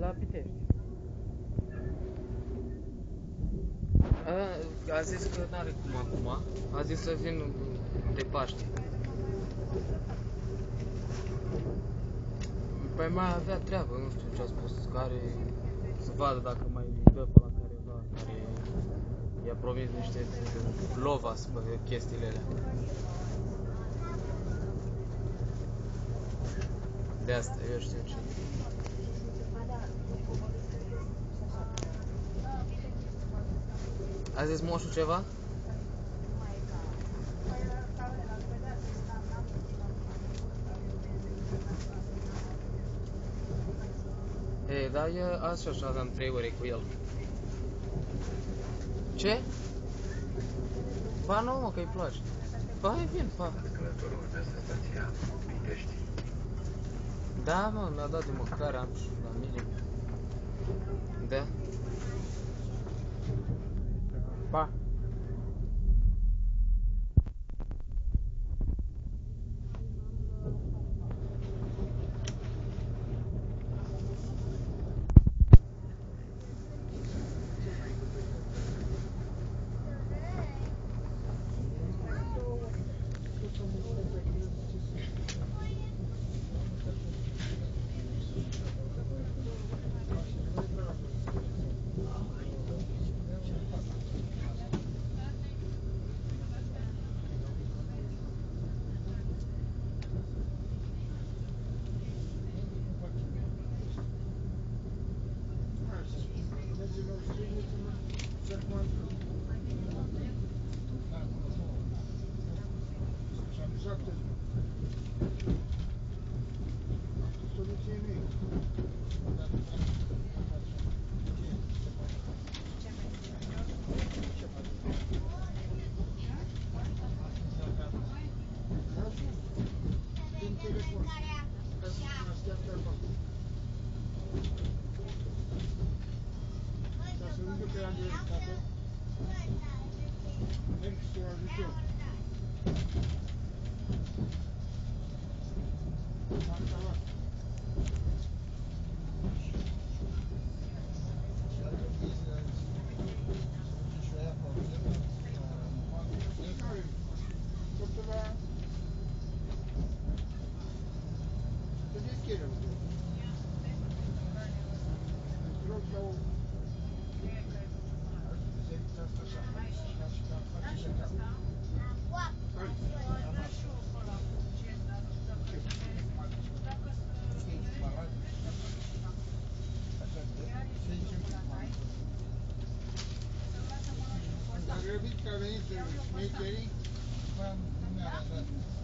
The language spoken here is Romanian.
La Pitești. A zis că n-are cum acum. A zis să vin de Paște. Păi mai avea treabă, nu știu ce a spus, care să vadă dacă mai dă pe la careva care i-a promis niște lovas pe chestiile alea. De asta, eu știu ce. A zis moșul ceva? Ei, dar eu azi și așa aveam 3 ore cu el. Ce? Ba nu, mă, că-i place. Ba, e bine, pa. Călătorul urmează stația Pitești. Da, mă, mi-a dat de mâncare, am și la mine. Da. Pa. Grăbit că a venit șmecherii, nu mi-a arătat.